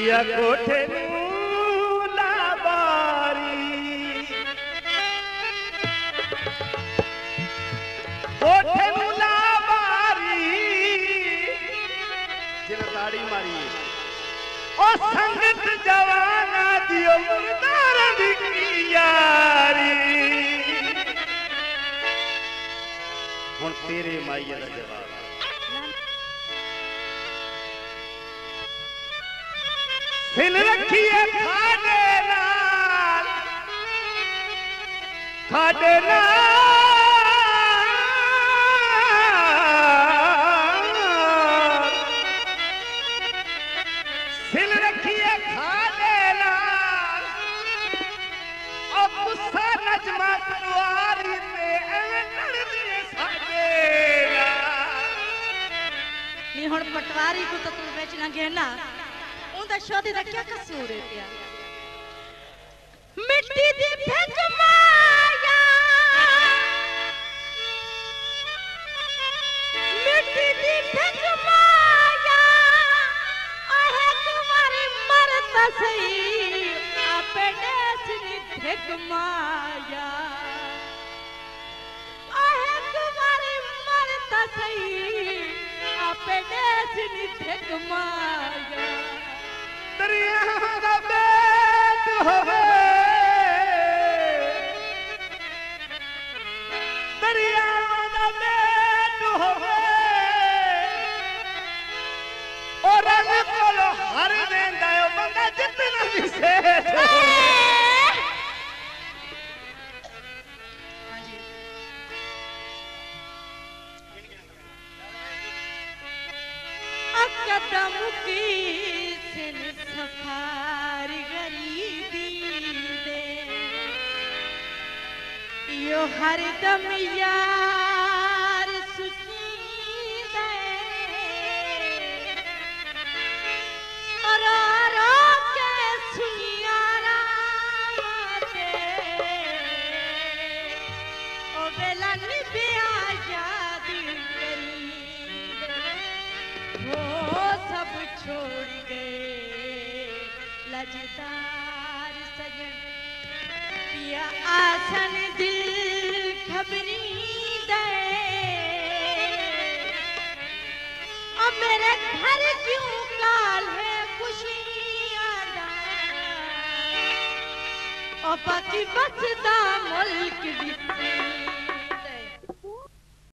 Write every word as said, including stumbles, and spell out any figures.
या कोठे लाबारी कोठे लाबारी जिन ताड़ी मारी ओ संगत जवाना दियो मुर्दार दी यारी हुन तेरे माईया दा जवाब फिल रखिए खाडे नाल खाडे नाल फिल रखिए खाडे नाल अब गुस्सा नजमा कुआरी ते एवें लड़दी साडे नाल नी हुन पटवारी को तो तू बेचना गेना शोधी का क्या कसूर है क्या मिट्टी दी फेंक माया मिट्टी दी फेंक माया आहे तुम्हारी मरता सही आपे देसनी फेंक माया आहे तुम्हारी मरता सही आपे देसनी फेंक माया दरिया दा बेट होवे दरिया दा बेट होवे और रंग कोलो हर वेंदा ओ बंदा जितना भी सेठ हां जी अकदम की सफार गरीबी दे यो हर दम यार सुखी दे और रो के सुनिया राते ओ बेला निबिया याद करी वो सब छोड़ गए लजदार सजन पिया आसन दिल खबरी दे और मेरे घर क्यों काल है खुशियां और बाकी बसदा मुल्क